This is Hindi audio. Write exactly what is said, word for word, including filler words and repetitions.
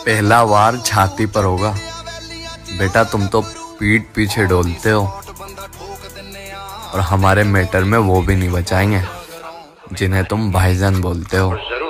पहला वार छाती पर होगा बेटा, तुम तो पीठ पीछे डोलते हो और हमारे मैटर में वो भी नहीं बचाएंगे जिन्हें तुम भाईजान बोलते हो।